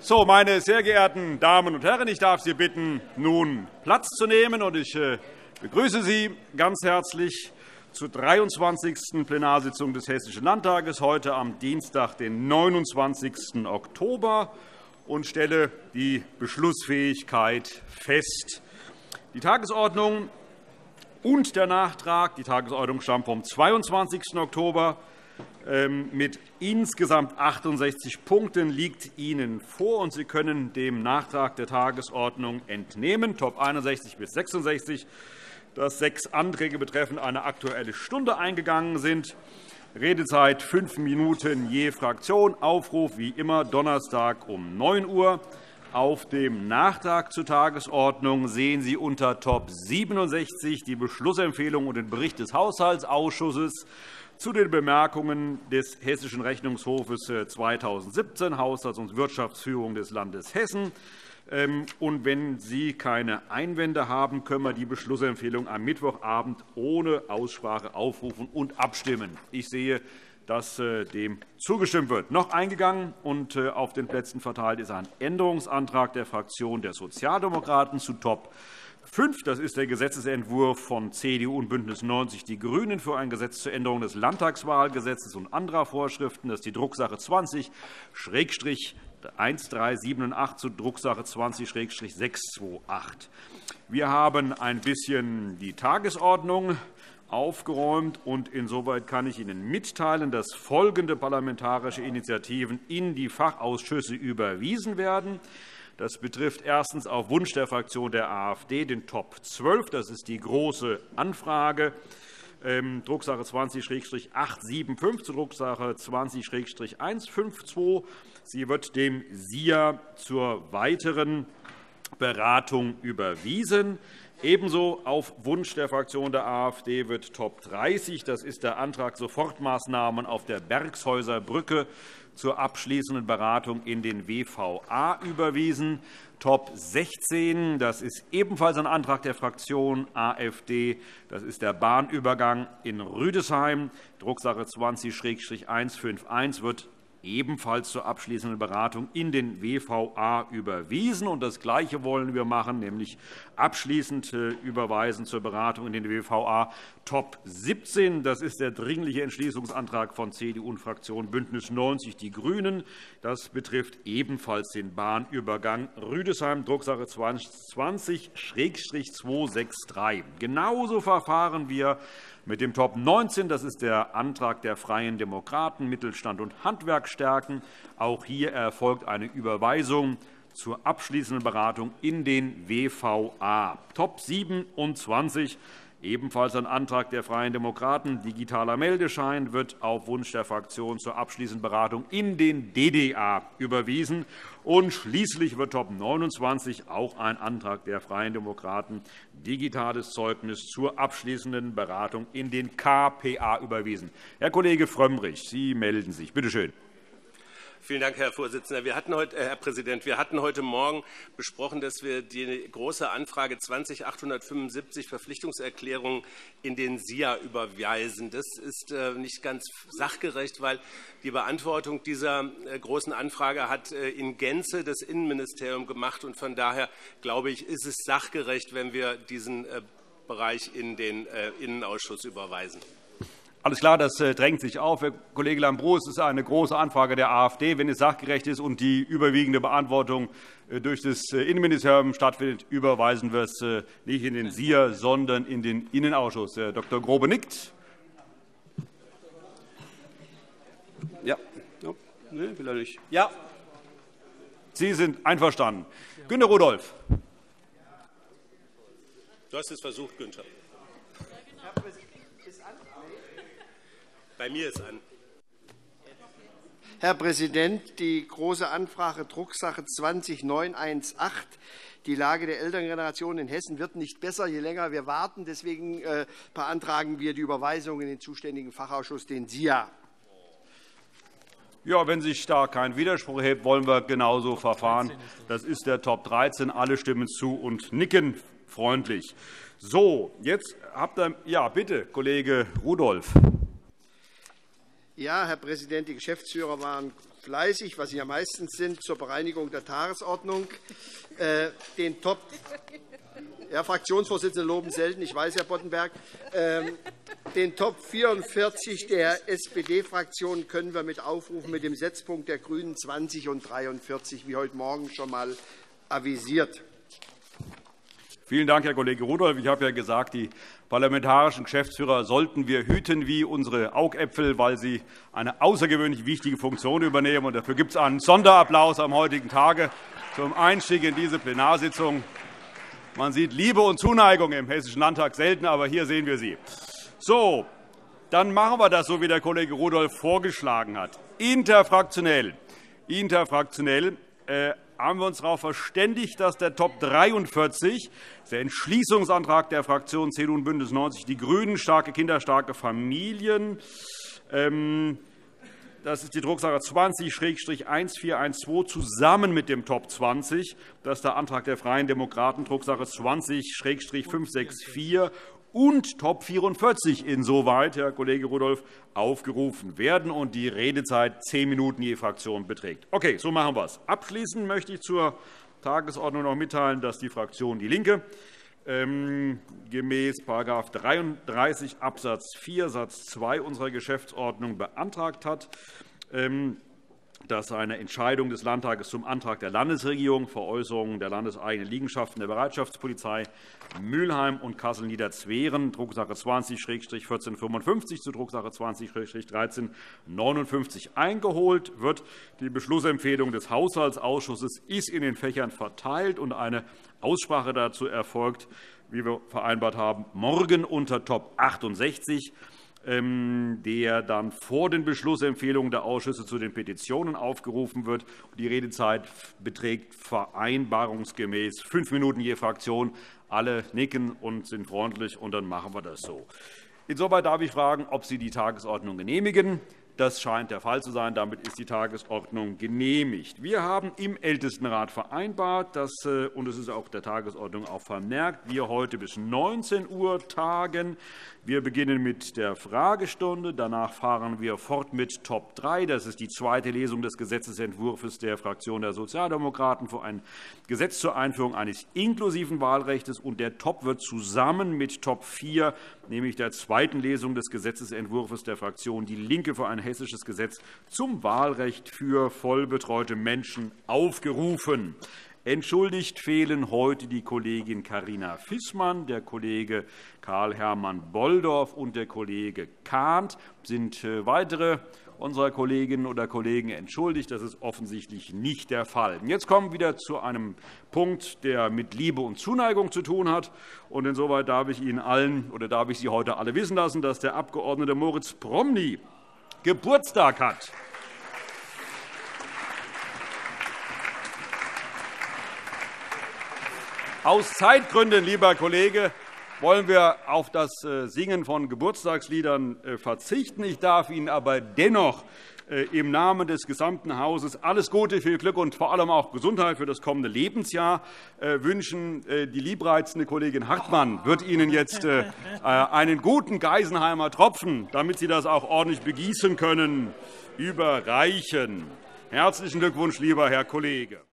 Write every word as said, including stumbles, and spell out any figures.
So, meine sehr geehrten Damen und Herren, ich darf Sie bitten, nun Platz zu nehmen. Und ich begrüße Sie ganz herzlich zur dreiundzwanzigsten Plenarsitzung des Hessischen Landtages, heute am Dienstag, den neunundzwanzigsten Oktober, und stelle die Beschlussfähigkeit fest. Die Tagesordnung und der Nachtrag, die Tagesordnung stammt vom zweiundzwanzigsten Oktober, mit insgesamt achtundsechzig Punkten liegt Ihnen vor, und Sie können dem Nachtrag der Tagesordnung entnehmen, Top einundsechzig bis sechsundsechzig, dass sechs Anträge betreffend eine Aktuelle Stunde eingegangen sind. Redezeit fünf Minuten je Fraktion. Aufruf wie immer Donnerstag um neun Uhr. Auf dem Nachtrag zur Tagesordnung sehen Sie unter Top siebenundsechzig die Beschlussempfehlung und den Bericht des Haushaltsausschusses zu den Bemerkungen des Hessischen Rechnungshofes zweitausendsiebzehn, Haushalts- und Wirtschaftsführung des Landes Hessen. Und wenn Sie keine Einwände haben, können wir die Beschlussempfehlung am Mittwochabend ohne Aussprache aufrufen und abstimmen. Ich sehe, dass dem zugestimmt wird. Noch eingegangen und auf den Plätzen verteilt ist ein Änderungsantrag der Fraktion der Sozialdemokraten zu Top fünf. Das ist der Gesetzentwurf von C D U und BÜNDNIS neunzig die GRÜNEN für ein Gesetz zur Änderung des Landtagswahlgesetzes und anderer Vorschriften. Das ist die Drucksache zwanzig eins drei sieben acht zu Drucksache zwanzig sechs zwei acht. Wir haben ein bisschen die Tagesordnung aufgeräumt, und insoweit kann ich Ihnen mitteilen, dass folgende parlamentarische Initiativen in die Fachausschüsse überwiesen werden. Das betrifft erstens auf Wunsch der Fraktion der AfD den Top zwölf. Das ist die Große Anfrage, Drucksache zwanzig acht sieben fünf zu Drucksache zwanzig eins fünf zwei. Sie wird dem S I A zur weiteren Beratung überwiesen. Ebenso auf Wunsch der Fraktion der AfD wird Top dreißig, das ist der Antrag Sofortmaßnahmen auf der Bergshäuser Brücke, zur abschließenden Beratung in den W V A überwiesen. Top sechzehn, das ist ebenfalls ein Antrag der Fraktion AfD. Das ist der Bahnübergang in Rüdesheim. Drucksache zwanzig eins fünf eins wird ebenfalls zur abschließenden Beratung in den W V A überwiesen. Und das Gleiche wollen wir machen, nämlich abschließend überweisen zur Beratung in den W V A Top siebzehn. Das ist der Dringliche Entschließungsantrag von C D U und Fraktion BÜNDNIS neunzig die GRÜNEN. Das betrifft ebenfalls den Bahnübergang Rüdesheim, Drucksache zwanzig zwei sechs drei. Genauso verfahren wir mit dem Top neunzehn. Das ist der Antrag der Freien Demokraten, Mittelstand und Handwerk stärken. Auch hier erfolgt eine Überweisung zur abschließenden Beratung in den W V A. Top siebenundzwanzig, ebenfalls ein Antrag der Freien Demokraten, digitaler Meldeschein, wird auf Wunsch der Fraktion zur abschließenden Beratung in den D D A überwiesen. Und schließlich wird Top neunundzwanzig auch ein Antrag der Freien Demokraten, digitales Zeugnis, zur abschließenden Beratung in den K P A überwiesen. Herr Kollege Frömmrich, Sie melden sich. Bitte schön. Vielen Dank, Herr Vorsitzender. Wir hatten heute, Herr Präsident, wir hatten heute Morgen besprochen, dass wir die Große Anfrage zwanzig achthundertfünfundsiebzig Verpflichtungserklärungen in den S I A überweisen. Das ist nicht ganz sachgerecht, weil die Beantwortung dieser Großen Anfrage hat in Gänze das Innenministerium gemacht. Und von daher, glaube ich, ist es sachgerecht, wenn wir diesen Bereich in den Innenausschuss überweisen. Alles klar, das drängt sich auf. Herr Kollege Lambrou, es ist eine Große Anfrage der AfD. Wenn es sachgerecht ist und die überwiegende Beantwortung durch das Innenministerium stattfindet, überweisen wir es nicht in den S I A, sondern in den Innenausschuss. Herr Doktor Grobe nickt. Ja. Nee, will er nicht. Ja. Sie sind einverstanden. Günter Rudolph. Du hast es versucht, Günther. Bei mir ist an. Herr Präsident, die Große Anfrage Drucksache zwanzig neunhunderachtzehn, die Lage der älteren Generation in Hessen, wird nicht besser, je länger wir warten. Deswegen äh, beantragen wir die Überweisung in den zuständigen Fachausschuss, den S I A. Ja, wenn sich da kein Widerspruch erhebt, wollen wir genauso verfahren. Das ist der Top dreizehn. Alle stimmen zu und nicken freundlich. So, jetzt habt ihr, ja, bitte, Kollege Rudolph. Ja, Herr Präsident, die Geschäftsführer waren fleißig, was Sie ja meistens sind, zur Bereinigung der Tagesordnung. Äh, den Top Ja, Fraktionsvorsitzende loben selten, ich weiß, Herr Boddenberg. Ähm, den Top vierundvierzig der S P D-Fraktion können wir mit aufrufen mit dem Setzpunkt der GRÜNEN zwanzig und dreiundvierzig, wie heute Morgen schon einmal avisiert. Vielen Dank, Herr Kollege Rudolph. Ich habe ja gesagt, die parlamentarischen Geschäftsführer sollten wir hüten wie unsere Augäpfel, weil sie eine außergewöhnlich wichtige Funktion übernehmen. Dafür gibt es einen Sonderapplaus am heutigen Tage zum Einstieg in diese Plenarsitzung. Man sieht Liebe und Zuneigung im Hessischen Landtag selten, aber hier sehen wir sie. So, dann machen wir das so, wie der Kollege Rudolph vorgeschlagen hat. Interfraktionell, interfraktionell äh, haben wir uns darauf verständigt, dass der Top dreiundvierzig, der Entschließungsantrag der Fraktionen C D U und BÜNDNIS neunzig die GRÜNEN, starke Kinder, starke Familien, ähm, das ist die Drucksache zwanzig eins vier eins zwei zusammen mit dem Top zwanzig. Das ist der Antrag der Freien Demokraten, Drucksache zwanzig fünf sechs vier und Top vierundvierzig insoweit, Herr Kollege Rudolph, aufgerufen werden und die Redezeit zehn Minuten je Fraktion beträgt. Okay, so machen wir es. Abschließend möchte ich zur Tagesordnung noch mitteilen, dass die Fraktion DIE LINKE ähm, gemäß § dreiunddreißig Absatz vier Satz zwei unserer Geschäftsordnung beantragt hat, ähm, dass eine Entscheidung des Landtages zum Antrag der Landesregierung, Veräußerung der landeseigenen Liegenschaften der Bereitschaftspolizei Mülheim und Kassel-Niederzweren, Drucksache zwanzig vierzehnhundertfünfundfünfzig zu Drucksache zwanzig dreizehnhundertneunundfünfzig eingeholt wird. Die Beschlussempfehlung des Haushaltsausschusses ist in den Fächern verteilt, und eine Aussprache dazu erfolgt, wie wir vereinbart haben, morgen unter Top achtundsechzig. Der dann vor den Beschlussempfehlungen der Ausschüsse zu den Petitionen aufgerufen wird. Die Redezeit beträgt vereinbarungsgemäß fünf Minuten je Fraktion. Alle nicken und sind freundlich, und dann machen wir das so. Insoweit darf ich fragen, ob Sie die Tagesordnung genehmigen. Das scheint der Fall zu sein. Damit ist die Tagesordnung genehmigt. Wir haben im Ältestenrat vereinbart, dass, und es ist auf der Tagesordnung auch vermerkt, wir heute bis neunzehn Uhr tagen. Wir beginnen mit der Fragestunde. Danach fahren wir fort mit Top drei. Das ist die zweite Lesung des Gesetzentwurfs der Fraktion der Sozialdemokraten für ein Gesetz zur Einführung eines inklusiven Wahlrechts. Und der Top wird zusammen mit Top vier, nämlich der zweiten Lesung des Gesetzentwurfs der Fraktion DIE LINKE für ein hessisches Gesetz zum Wahlrecht für vollbetreute Menschen, aufgerufen. Entschuldigt fehlen heute die Kollegin Carina Fissmann, der Kollege Karl-Hermann Bolldorf und der Kollege Kahnt. Sind weitere unserer Kolleginnen oder Kollegen entschuldigt? Das ist offensichtlich nicht der Fall. Jetzt kommen wir wieder zu einem Punkt, der mit Liebe und Zuneigung zu tun hat. Und insoweit darf ich Ihnen allen oder darf ich Sie heute alle wissen lassen, dass der Abg. Moritz Promny Geburtstag hat. Aus Zeitgründen, lieber Kollege, wollen wir auf das Singen von Geburtstagsliedern verzichten. Ich darf Ihnen aber dennoch im Namen des gesamten Hauses alles Gute, viel Glück und vor allem auch Gesundheit für das kommende Lebensjahr wünschen. Die liebreizende Kollegin Hartmann wird Ihnen jetzt einen guten Geisenheimer Tropfen, damit Sie das auch ordentlich begießen können, überreichen. Herzlichen Glückwunsch, lieber Herr Kollege.